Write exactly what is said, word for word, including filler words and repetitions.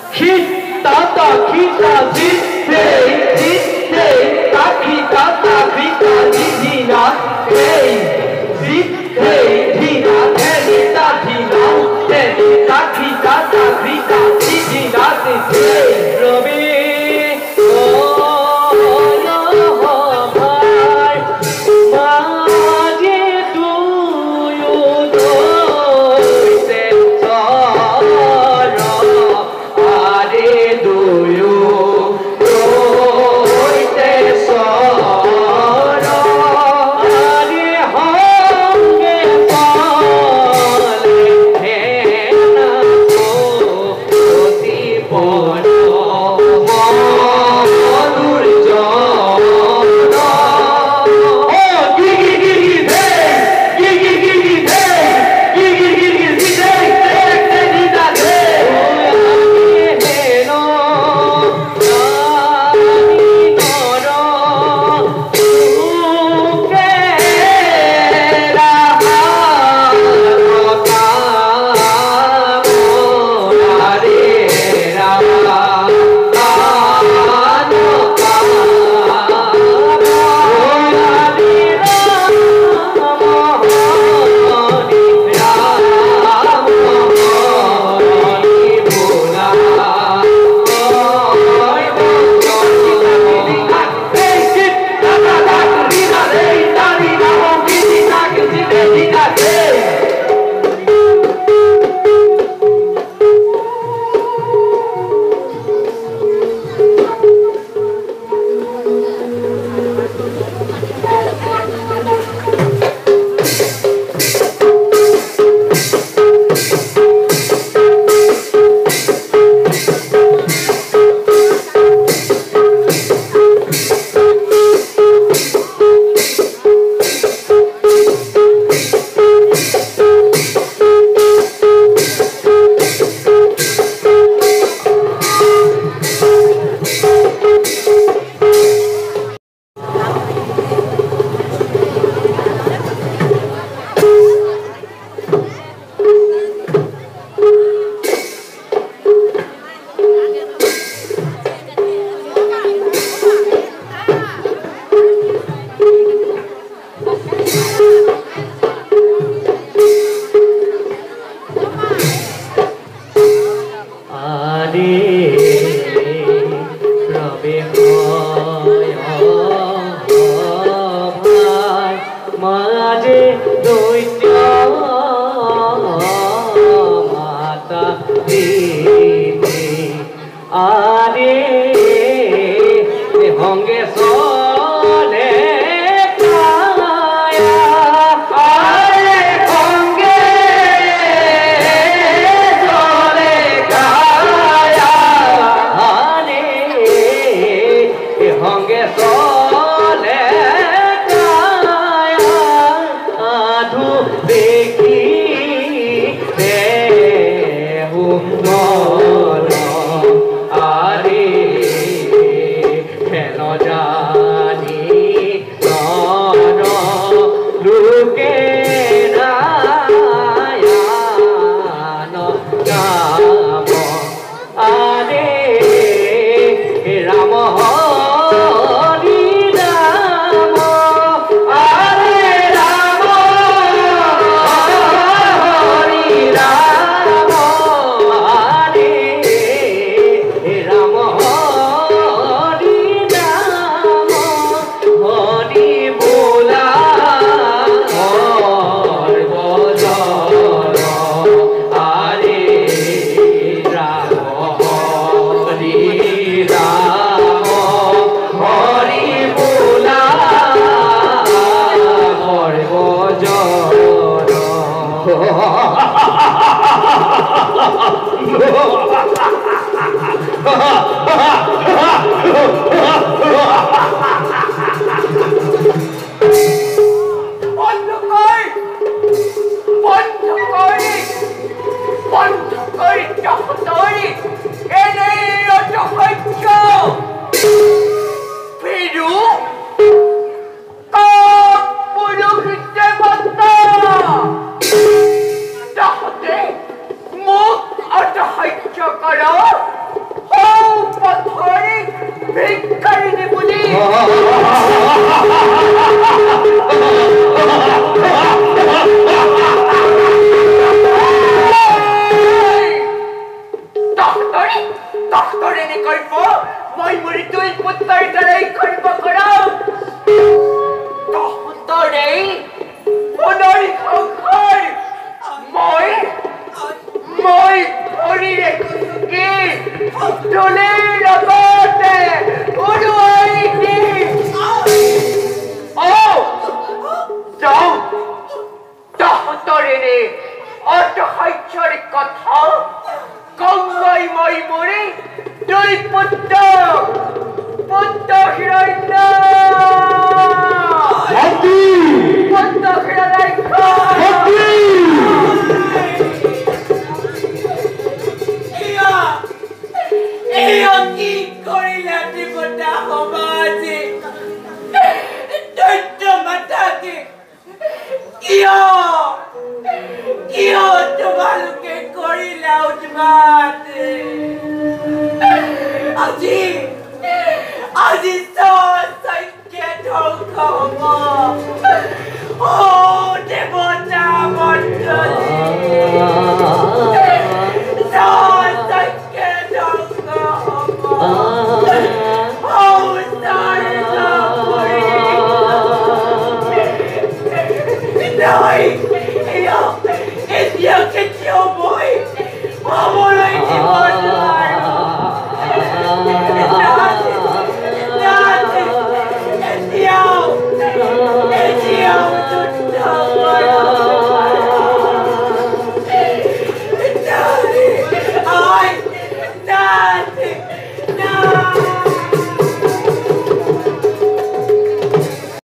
kita ta kita zite zite ta kita ta kita zina hey zite zina hey ta zina hey ta kita ta kita zina hey Robi ভিক্ষাৰিণী বুলি তহঁতৰে কৰিব মই মোৰ দুই পুত্ৰৰ দ্বাৰাই কৰিব কৰাম তহঁতৰে সোণৰ সংসাৰ মই মই ভৰিৰে কুচুকি চুলিৰ লগতে উৰুৱাই দিম যাওঁ তহঁতৰে অসহ্যৰ কথা গংগাই মই মৰি দুই পুত্ৰ পুত্ৰ হিৰণ্য পুত্ৰ হিৰণ্যাক্ষ এয়া কি কৰিলা দেৱতা সমাজে দৈত্য মাতাকে কিয় কিয় তোমালোকে কৰিলা উৎপাত আজি